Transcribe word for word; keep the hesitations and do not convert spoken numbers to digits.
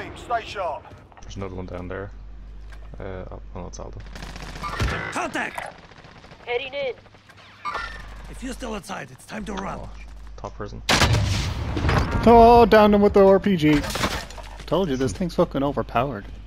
team. Stay sharp. There's another one down there. Uh, oh, no, it's Aldo. Contact! Heading in. If you're still outside, it's time to run. Oh, top prison. Oh, down them with the R P G. Told you this thing's fucking overpowered.